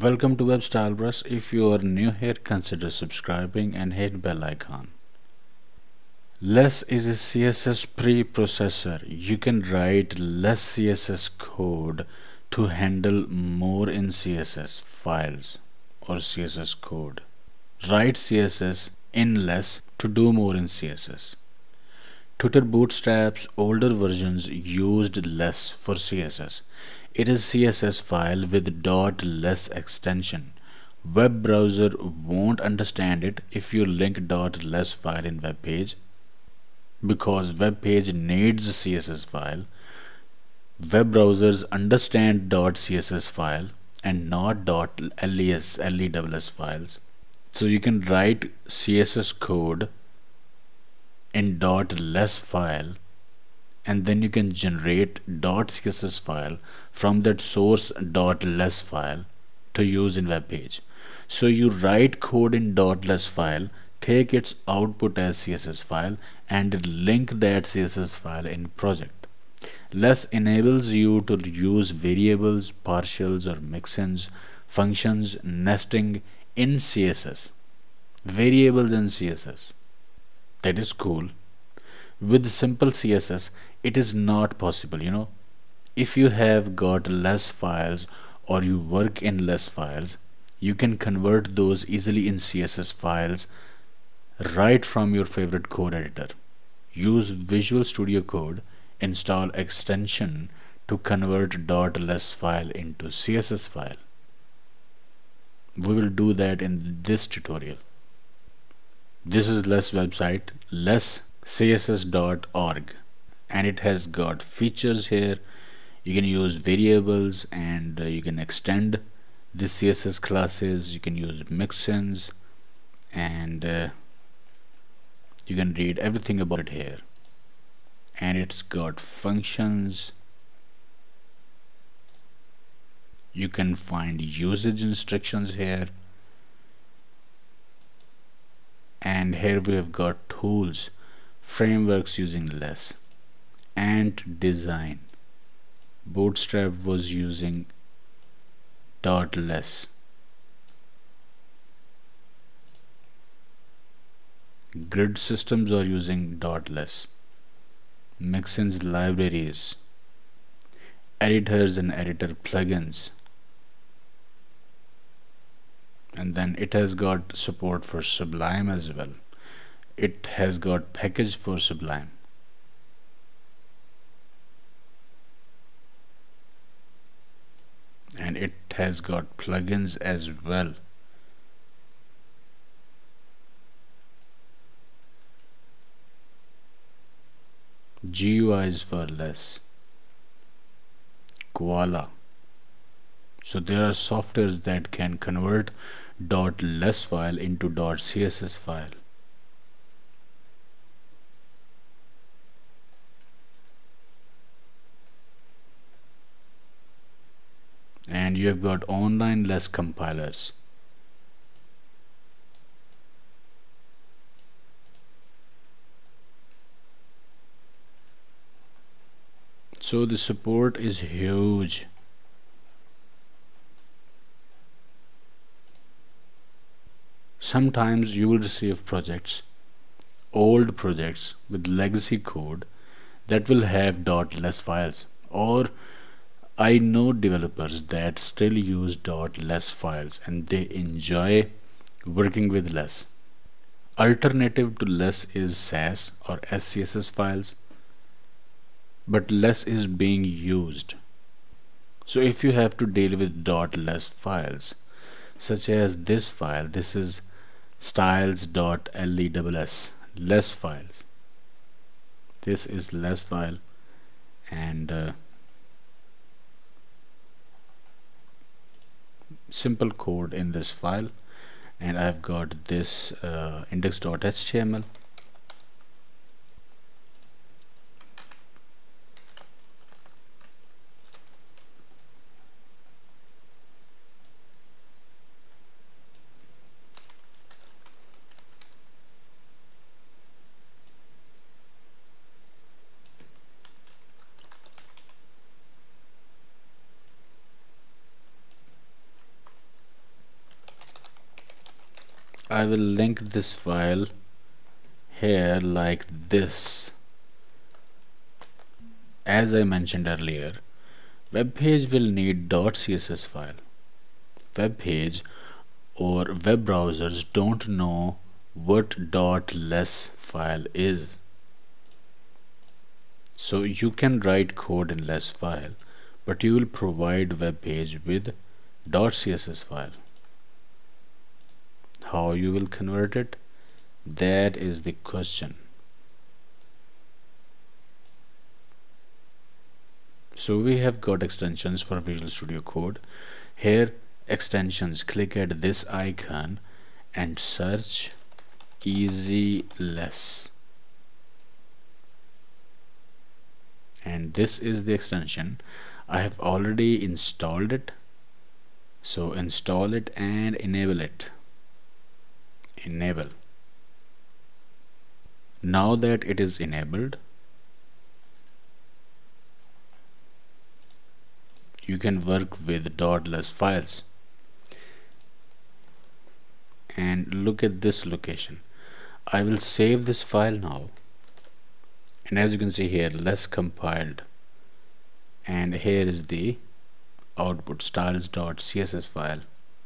Welcome to WebStylePress. If you are new here, consider subscribing and hit bell icon. Less is a CSS preprocessor. You can write less CSS code to handle more in CSS files or CSS code. Write CSS in less to do more in CSS. Twitter Bootstrap's older versions used less for CSS. It is CSS file with .less extension. Web browser won't understand it if you link .less file in web page because web page needs CSS file. Web browsers understand .css file and not .less files. So you can write CSS code in .less file and then you can generate .css file from that source .less file to use in web page. So you write code in .less file, take its output as CSS file and link that CSS file in project. Less enables you to use variables, partials or mixins, functions, nesting in CSS. Variables in CSS. That is cool. With simple CSS, it is not possible. If you have got less files or you work in less files, you can convert those easily in CSS files right from your favorite code editor. Use Visual Studio Code, install extension to convert .less file into CSS file. We will do that in this tutorial. This is Less website, lesscss.org, and it has got features here. You can use variables and you can extend the CSS classes. You can use mixins and you can read everything about it here. And it's got functions. You can find usage instructions here. And here we have got tools, frameworks using less, and design. Bootstrap was using .less. Grid systems are using .less. Mixins libraries, editors and editor plugins. And then it has got support for Sublime as well. It has got package for Sublime. And it has got plugins as well. GUIs for less. Koala. So there are softwares that can convert .less file into .css file. And you have got online less compilers. So the support is huge. Sometimes you will receive projects, old projects with legacy code that will have .less files, or I know developers that still use .less files and they enjoy working with less. Alternative to less is SAS or SCSS files, but less is being used. So if you have to deal with .less files, such as this file, this is styles.less, less files. This is less file and simple code in this file, and I've got this index.html. I will link this file here like this. As I mentioned earlier, web page will need .css file. Web page or web browsers don't know what .less file is. So you can write code in less file, but you will provide web page with .css file. How you will convert it? That is the question. So we have got extensions for Visual Studio Code. Here extensions, click at this icon and search easy less, and this is the extension. I have already installed it, so install it and enable it. Enable. Now that it is enabled, you can work with .less files. And look at this location. I will save this file now, and as you can see here, less compiled, and here is the output styles.css file.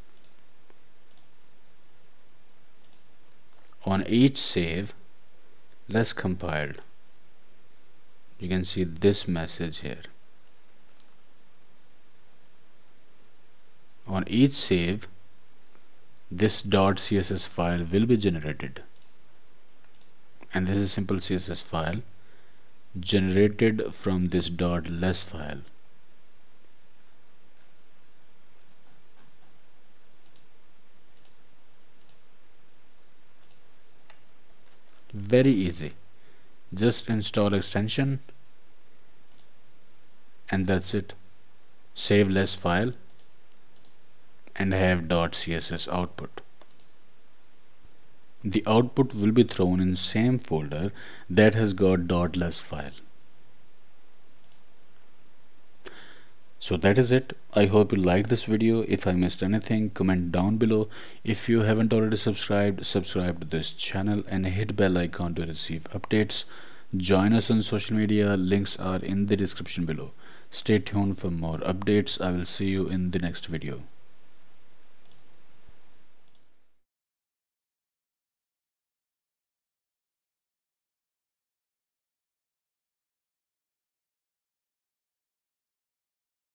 On each save, less compiled, you can see this message here. On each save, this .css file will be generated, and this is simple CSS file generated from this .less file. Very easy. Just install extension and that's it. Save less file and have .css output. The output will be thrown in same folder that has got .less file. So that is it. I hope you liked this video. If I missed anything, comment down below. If you haven't already subscribed, subscribe to this channel and hit bell icon to receive updates. Join us on social media. Links are in the description below. Stay tuned for more updates. I will see you in the next video.